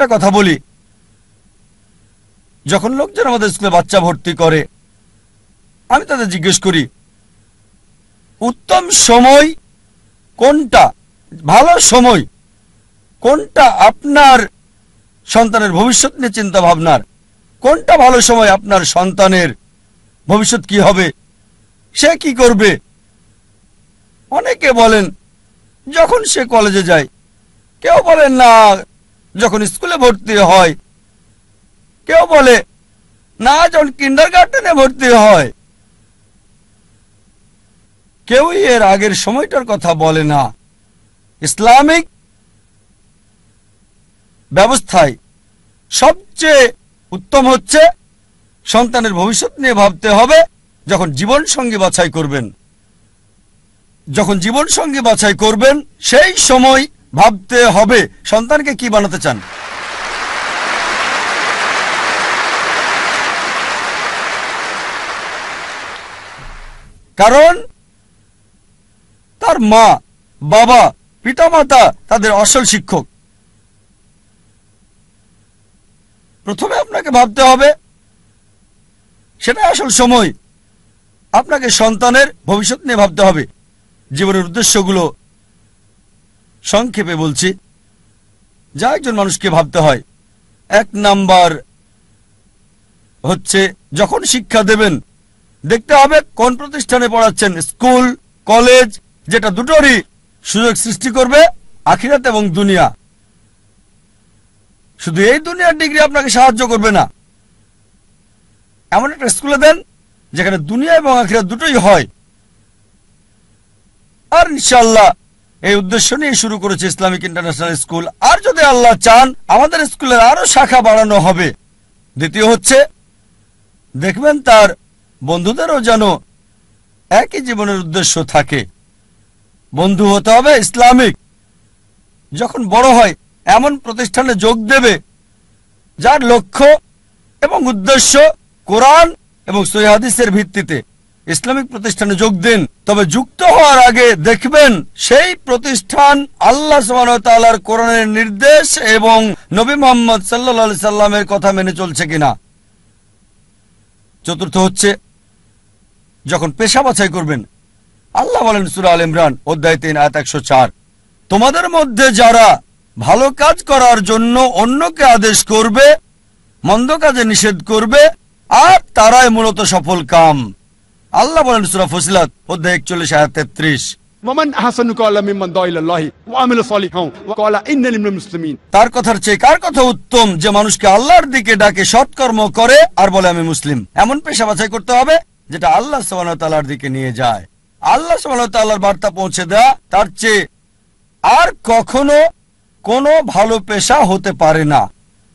একটা কথা বলি, যখন লোকজন আমাদের স্কুলে বাচ্চা ভর্তি করে আমি তাদের জিজ্ঞেস করি উত্তম সময় কোনটা, ভালো সময় কোনটা আপনার সন্তানের ভবিষ্যৎ নিয়ে চিন্তা ভাবনার, কোনটা ভালো সময় আপনার সন্তানের ভবিষ্যৎ কি হবে, সে কি করবে। অনেকে বলেন যখন সে কলেজে যায়, কেউ বলেন না যখন স্কুলে ভর্তি হয়, কেউ বলে না যখন কিন্ডারগার্টেনে ভর্তি হয়, কেউই এর আগের সময়টার কথা বলে না। ইসলামিক ব্যবস্থায় সবচেয়ে উত্তম হচ্ছে সন্তানের ভবিষ্যৎ নিয়ে ভাবতে হবে যখন জীবন সঙ্গী বাছাই করবেন। যখন জীবন সঙ্গী বাছাই করবেন সেই সময় ভাবতে হবে সন্তানকে কি বানাতে চান। কারণ তার মা বাবা পিতামাতা তাদের আসল শিক্ষক। প্রথমে আপনাকে ভাবতে হবে, সেটা আসল সময় আপনাকে সন্তানের ভবিষ্যৎ নিয়ে ভাবতে হবে। জীবনের উদ্দেশ্যগুলো সংক্ষেপে বলছি যা একজন মানুষকে ভাবতে হয়। 1 নাম্বার হচ্ছে যখন শিক্ষা দেবেন দেখতে হবে কোন প্রতিষ্ঠানে পড়াচ্ছেন, স্কুল কলেজ, যেটা দুটোরই সুযোগ সৃষ্টি করবে আখিরাত এবং দুনিয়া। শুধু এই দুনিয়ার ডিগ্রি আপনাকে সাহায্য করবে না, এমন একটা স্কুলে দেন যেখানে দুনিয়া এবং আখিরাত দুটোই হয়। আর ইনশাআল্লাহ এই উদ্দেশ্য নিয়ে শুরু করেছে ইসলামিক ইন্টারন্যাশনাল স্কুল। আর যদি আল্লাহ চান আমাদের স্কুলের আরো শাখা বাড়ানো হবে। দ্বিতীয় হচ্ছে দেখবেন তার বন্ধুদেরও যেন একই জীবনের উদ্দেশ্য থাকে। বন্ধু হতে হবে ইসলামিক। যখন বড় হয় এমন প্রতিষ্ঠানে যোগ দেবে যার লক্ষ্য এবং উদ্দেশ্য কোরআন এবং সহিহ হাদিসের ভিত্তিতে। ইসলামিক প্রতিষ্ঠানে যোগ দিন, তবে যুক্ত হওয়ার আগে দেখবেন সেই প্রতিষ্ঠান আল্লাহ সুবহানাহু ওয়া তাআলার কোরআনের নির্দেশ এবং নবী মুহাম্মদ সাল্লাল্লাহু আলাইহি সাল্লামের কথা মেনে চলছে কিনা। চতুর্থ হচ্ছে যখন পেশা বাছাই করবেন, আল্লাহ বলেন সূরা আল ইমরান অধ্যায় 3 আয়াত 104, তোমাদের মধ্যে যারা ভালো কাজ করার জন্য অন্যকে আদেশ করবে, মন্দ কাজে নিষেধ করবে, আর তারাই মূলত সফল কাম। আল্লাহ বলেন সূরা ফুসিলাত অধ্যায় 41 আয়াত 33, তার কথার চেয়ে কার কথা উত্তম যে মানুষকে আল্লাহর দিকে ডাকে, সৎকর্ম করে আর বলে আমি মুসলিম। এমন পেশা বাছাই করতে হবে যেটা আল্লাহ সুবহানাহু ওয়া তাআলার দিকে নিয়ে যায়। আল্লাহ সুবহানাহু ওয়া তাআলার বার্তা পৌঁছে দেয়া তার চেয়ে আর কখনো কোনো ভালো পেশা হতে পারে না।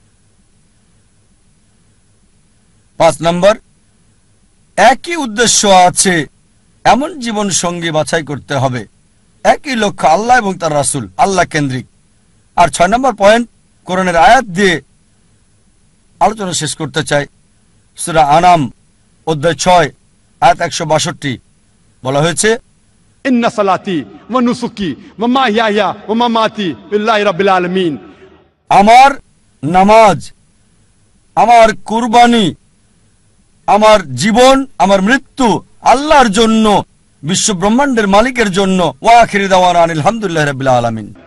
5 নম্বর, একই উদ্দেশ্য আছে এমন জীবন সঙ্গী বাছাই করতে হবে, একই লক্ষ্য আল্লাহ এবং তার রাসূল, আল্লাহ কেন্দ্রিক। আর 6 নম্বর পয়েন্ট কোরআনের আয়াত দিয়ে আলোচনা শেষ করতে চাই। সূরা আনাম অধ্যায় 6 আয়াত 162 বলা হয়েছে, ইন্না সালাতি ওয়া নুসুকি ওয়া মাহইয়ায়া ওয়া মামাতি লিল্লাহি রাব্বিল আলামিন, আমার নামাজ, আমার কুরবানি, আমার জীবন, আমার মৃত্যু আল্লাহর জন্য, বিশ্ব ব্রহ্মাণ্ডের মালিকের জন্য। ওয়া আখিরু দাওয়ানা আনিল হামদুলিল্লাহি রাব্বিল আলামিন।